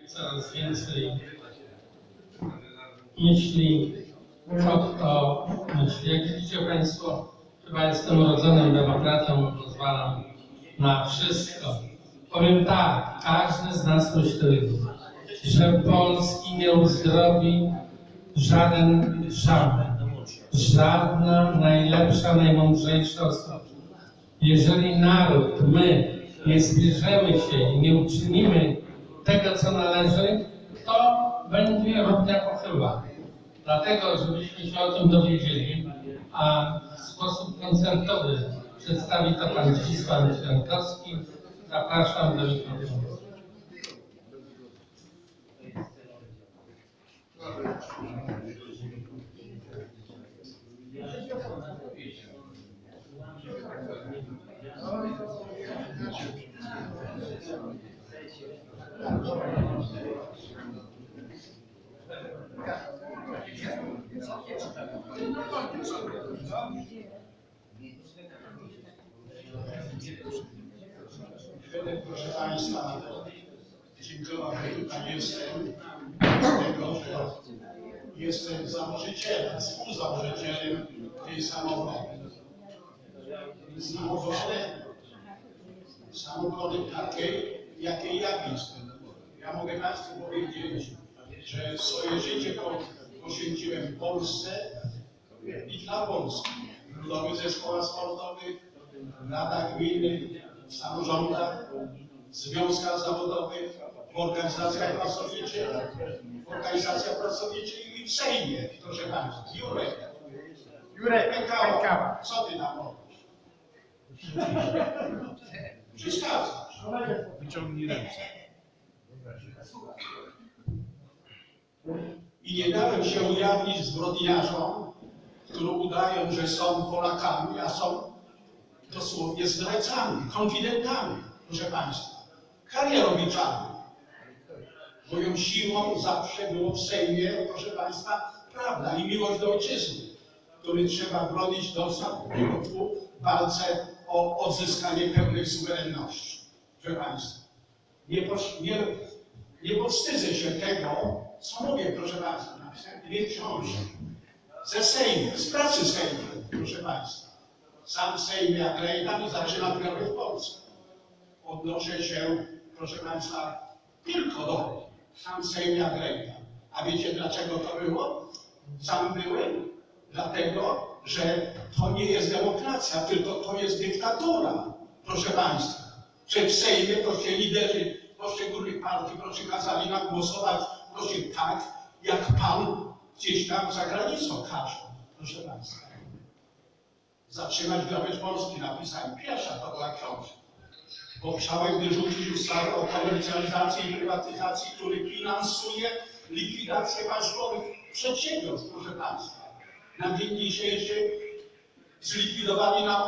Coraz więcej myśli, kto myśli. Jak widzicie Państwo, chyba jestem urodzonym demokratą, bo pozwalam na wszystko. Powiem tak, każdy z nas myśli, że Polski nie uzdrowi żaden szatan, żadna najlepsza, najmądrzejsza osoba. Jeżeli naród, my nie zbierzemy się i nie uczynimy tego, co należy, to będzie równia pochyła. Dlatego, żebyśmy się o tym dowiedzieli, a w sposób koncertowy przedstawi to pan Zdzisław Świękowski. Zapraszam do mikrofonu. Proszę Państwa, dziękuję, że tutaj jestem, dlatego że jestem założycielem, współzałożycielem tej samowody. Samowody takiej, jakiej ja jestem. Ja mogę Państwu powiedzieć, że swoje życie poświęciłem Polsce i dla Polski. W Ludowych Zespołach Sportowych, w radach gminy, w samorządach, w związkach zawodowych, w organizacjach pracowniczych i w Sejmie, proszę Państwa. Jurek Pękała, co Ty tam robisz? Przeszkadzasz. Wyciągnij ręce. I nie dałem się ujawnić zbrodniarzom, którzy udają, że są Polakami, a są dosłownie zdrajcami, konfidentami, proszę Państwa, karierowiczami. Moją siłą zawsze było w Sejmie, proszę Państwa, prawda i miłość do ojczyzny, który trzeba bronić do ostatniego dnia w walce o odzyskanie pełnej suwerenności. Proszę Państwa, nie powstydzę się tego, co mówię, proszę Państwa, napisałem 2 książki ze Sejmu, z pracy Sejmu, proszę Państwa. Sam Sejm jak Rejdan zaczyna drogę w Polsce. Odnoszę się, proszę Państwa, tylko do sam Sejm jak Rejdan. A wiecie dlaczego to było? Sam byłem. Dlatego, że to nie jest demokracja, tylko to jest dyktatura, proszę Państwa. Że w Sejmie to się liderzy poszczególnych partii przykazali nam głosować proszę tak, jak Pan gdzieś tam za granicą każe, proszę Państwa. Zatrzymać grabież Polski napisałem. Pierwsza to była książka. Bo chciałem wyrzucić ustawę o komercjalizacji i prywatyzacji, który finansuje likwidację państwowych przedsiębiorstw, proszę Państwa. Na dzień dzisiejszy zlikwidowali nam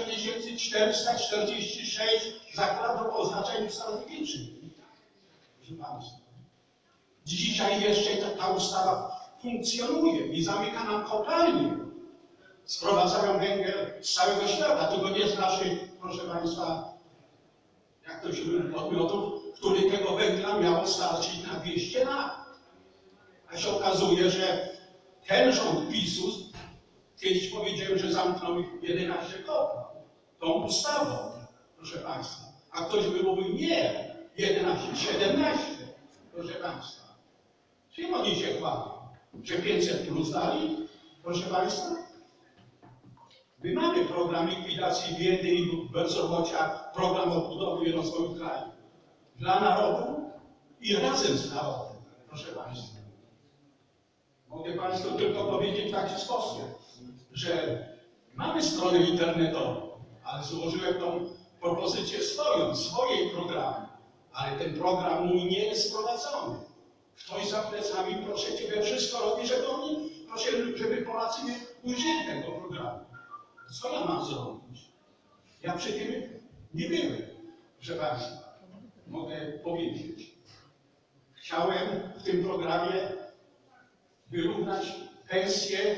8446 zakładów o oznaczeniu strategicznym. Proszę Państwa. Dzisiaj jeszcze ta ustawa funkcjonuje i zamyka nam kopalnie. Sprowadzają węgiel z całego świata, tylko nie z naszych, proszę Państwa, jak to się mówi, podmiotów, który tego węgla miało starczyć na 200 lat. A się okazuje, że ten rząd PiS-u, kiedyś powiedziałem, że zamknął 11 kopalń tą ustawą, proszę Państwa. A ktoś by mówił, nie, 11, 17, proszę Państwa. Czym oni się chwalą? Że 500 plus dali, proszę Państwa? My mamy program likwidacji biedy i bezrobocia, program odbudowy i rozwoju kraju. Dla narodu i razem z narodem, proszę Państwa. Mogę Państwu tylko powiedzieć w taki sposób, że mamy stronę internetową, ale złożyłem tą propozycję swojej programy, ale ten program mój nie jest sprowadzony. Ktoś za plecami, proszę Ciebie, wszystko robi, żeby Polacy nie ujrzeli tego programu. Co ja mam zrobić? Ja przy tym nie byłem, proszę Państwa. Mogę powiedzieć. Chciałem w tym programie wyrównać pensje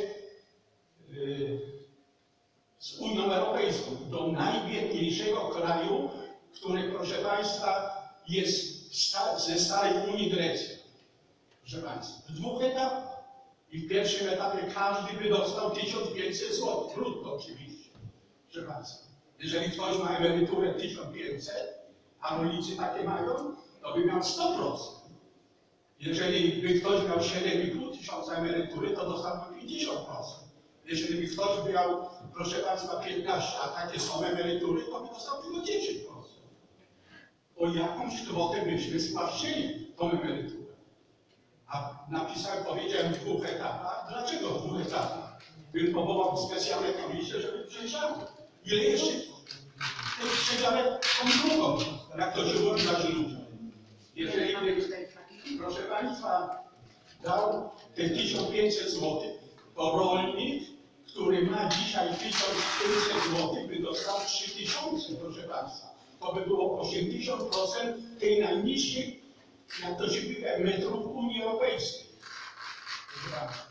z Unią Europejską do najbiedniejszego kraju, który, proszę Państwa, jest ze starej Unii Grecja. Proszę Państwa, w 2 etapach. I w pierwszym etapie każdy by dostał 1500 zł, brutto oczywiście. Proszę Państwa, jeżeli ktoś ma emeryturę 1500, a rolnicy takie mają, to by miał 100%. Jeżeli by ktoś miał 7,5 tysiąca emerytury, to dostałby 50%. Jeżeli by ktoś miał, proszę Państwa, 15, a takie są emerytury, to by dostał tylko 10%. O jakąś kwotę byśmy spłacili tą emeryturę. A napisałem, powiedziałem w 2 etapach. Dlaczego w 2 etapach? Bym powołał specjalne komisje, żeby przejrzały. Ile jeszcze w tych przedziale tą drugą, jak to się mówi dla ludzi. Jeżeli by, proszę Państwa, dał te 1500 zł, to rolnik, który ma dzisiaj 1500 zł, by dostał 3000, proszę Państwa. To by było 80% tej najniższej, jak to się mówi, metrów Unii Europejskiej. Proszę Państwa.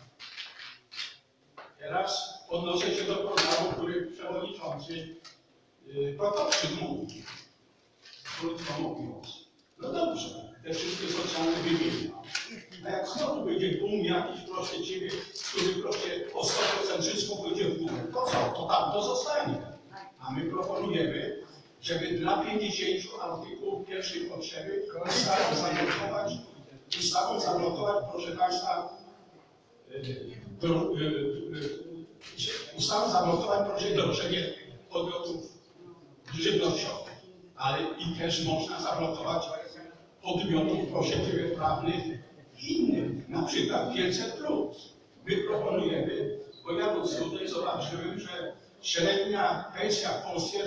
Teraz odnoszę się do programu, który przewodniczący Prokopczyk mówi. Krótko mówiąc. No dobrze, te wszystkie socjalne wymienia. A jak znowu będzie boom jakiś, proszę Ciebie, który proszę o 100% wszystko pójdzie w górę, to co? To tam to zostanie. A my proponujemy, żeby dla 50 artykułów pierwszej potrzeby ustawą zablokować, proszę Państwa, ustawą zablokować, proszę, dążenie podmiotów żywnościowych. Ale i też można zablokować podmiotów, proszę Ciebie, prawnych innych, na przykład 500+. My proponujemy, bo ja do cudu zobaczyłem, że średnia pensja w Polsce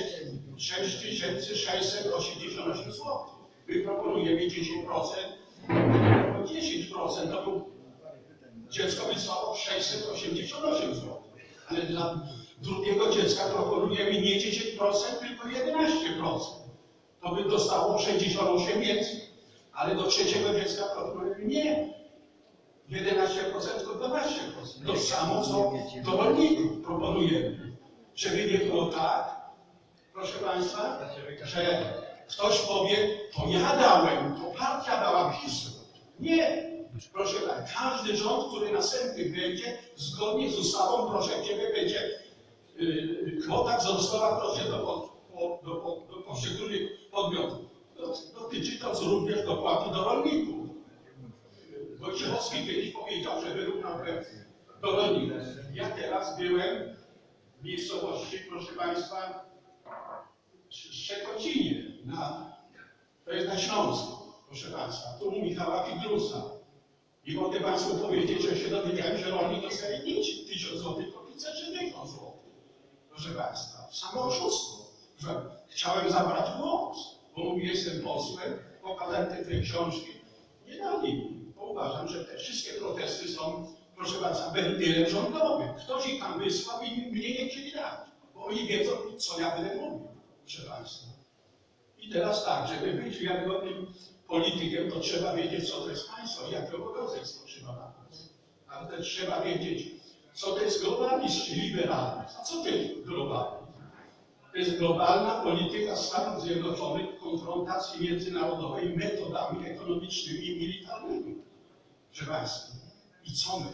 6688 zł. My proponujemy 10%, bo 10% to był dziecko wysłało 688 zł. Ale dla drugiego dziecka proponujemy nie 10%, tylko 11%. To by dostało 68 więcej. Ale do trzeciego dziecka proponujemy nie 11%, tylko 12%. To samo, co do rolników proponujemy. Żeby nie było tak, proszę Państwa, że ktoś powie, to ja dałem, to partia dała PiS. Nie. Proszę Państwa, każdy rząd, który następny będzie, zgodnie z ustawą, proszę Ciebie, będzie kwota wzrostowa, proszę, do poszczególnych podmiotów. Dotyczy to również dopłaty do rolników. Wojciechowski kiedyś powiedział, że wyrównał do rolników. Ja teraz byłem w miejscowości, proszę Państwa, Szczekocinie, to jest na Śląsku, proszę Państwa, tu u Michała Fidrusa. I mogę Państwu powiedzieć, że się dowiedziałem, że rolnik dostaje nie 1000 zł, to 560 zł. Proszę Państwa, samo oszustwo, że chciałem zabrać głos, bo mówię, jestem posłem, pokazałem te 2 książki. Nie dali mi, bo uważam, że te wszystkie protesty są, proszę Państwa, wentylem rządowym. Ktoś ich tam wysłał i mnie nie chcieli dać, bo oni wiedzą, co ja będę mówił, proszę Państwa. I teraz tak, żeby być wiarygodnym politykiem, to trzeba wiedzieć, co to jest państwo i jaki obowiązek spoczywa na nas. Ale też trzeba wiedzieć, co to jest globalizm czy liberalizm. A co to jest globalizm? To jest globalna polityka Stanów Zjednoczonych w konfrontacji międzynarodowej metodami ekonomicznymi i militarnymi. Proszę Państwa, i co my?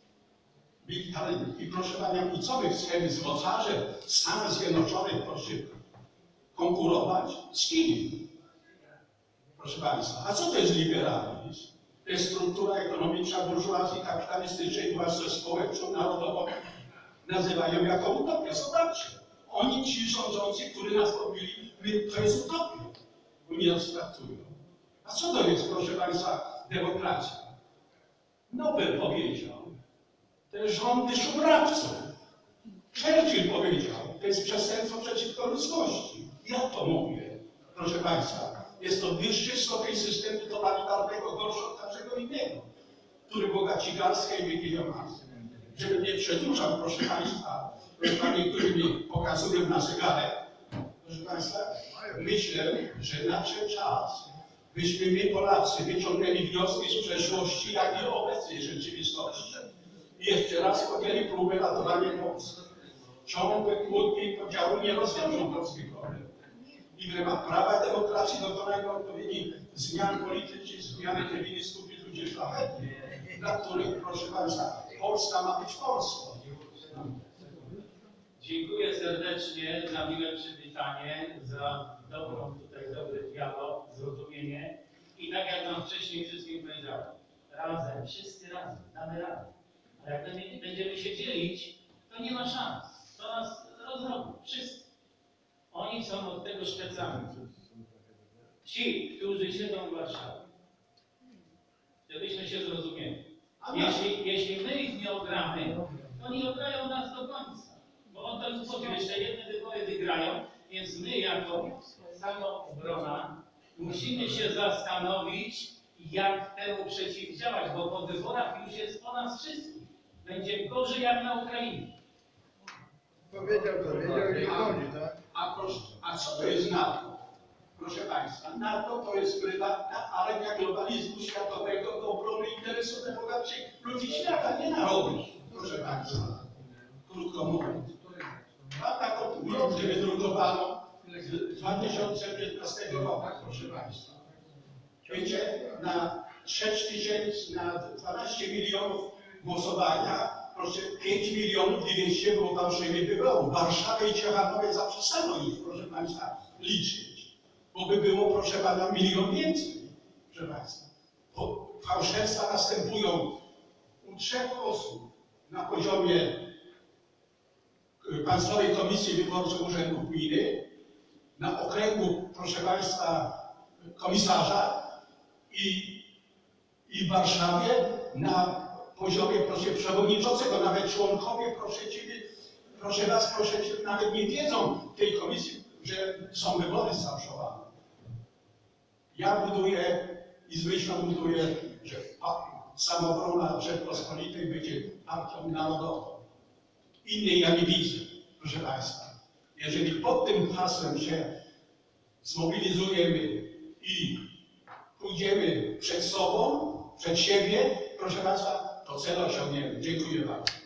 I proszę Panią, i co my chcemy z mocarzem Stanów Zjednoczonych, proszę, konkurować? Z kim? Proszę Państwa, a co to jest liberalizm? To jest struktura ekonomiczna burżuazji kapitalistycznej, własność społeczną, narodową. Nazywają jako utopię. Zobaczcie, oni, ci rządzący, którzy nas pobili, to jest utopia. Oni nas traktują. A co to jest, proszę Państwa, demokracja? Nobel powiedział, to jest rządy szumrawców. Churchill powiedział, to jest przestępstwo przeciwko ludzkości. Ja to mówię, proszę Państwa. Jest to wyższy stopień systemu totalitarnego, gorszy od każdego innego, który bogaci garstkę i wygiją masę. Żeby nie przedłużał, proszę Państwa, niektórzy mi pokazują na zegarek. Proszę Państwa, myślę, że nadszedł czas, byśmy my, Polacy, wyciągnęli wnioski z przeszłości, jak i obecnej rzeczywistości. I jeszcze raz podjęli próbę ratowania Polski. Ciągłe kłótnie i podziały nie rozwiążą polskich problemów. i w ramach prawa demokracji dokonajmy odpowiednich zmian politycznych, zmiany terministów i ludzi szlachetnych, dla których, proszę Państwa, Polska ma być Polską. Dziękuję serdecznie za miłe przywitanie, za dobry dialog, zrozumienie. I tak jak Wam wcześniej wszystkim powiedziałem, razem, wszyscy razem, damy radę. Ale jak będziemy się dzielić, to nie ma szans. To nas rozrobią, wszyscy. Oni są od tego szpecami. Ci, którzy siedzą w Warszawie. Żebyśmy się zrozumieli. Jeśli my ich nie ogramy, to nie ograją nas do końca. Bo on to już powiedział, jeszcze jedne wybory wygrają, więc my jako Samoobrona musimy się zastanowić, jak temu przeciwdziałać, bo po wyborach już jest po nas wszystkich. Będzie gorzej jak na Ukrainie. Powiedział, nie chodzi, tak? A co to jest NATO? Proszę Państwa, NATO to jest prywatna armia globalizmu światowego do obrony interesów najbogatszych ludzi świata, nie narodów. Proszę Państwa, krótko mówiąc. Ma taką ulotkę wydrukowaną z 2015 roku, proszę Państwa. Wiecie, na 6 tysięcy, na 12 milionów głosowania, proszę, 5 milionów 200 było fałszywych wyborów. Warszawę i Ciechanowie zaprzestano już, proszę Państwa, liczyć. Bo by było, proszę Pana, 1 milion więcej, proszę Państwa. Bo fałszerstwa następują u 3 osób na poziomie Państwowej Komisji Wyborczej Urzędu Gminy, na okręgu, proszę Państwa, komisarza i w Warszawie na poziomie, proszę, przewodniczącego. Nawet członkowie, proszę Was, nawet nie wiedzą tej komisji, że są wybory sfałszowane. Ja buduję i z myślą buduję, że Samoobrona Rzeczpospolitej będzie partią narodową. Innej ja nie widzę, proszę Państwa. Jeżeli pod tym hasłem się zmobilizujemy i pójdziemy przed sobą, przed siebie, proszę Państwa, to cel osiągniemy. Dziękuję bardzo.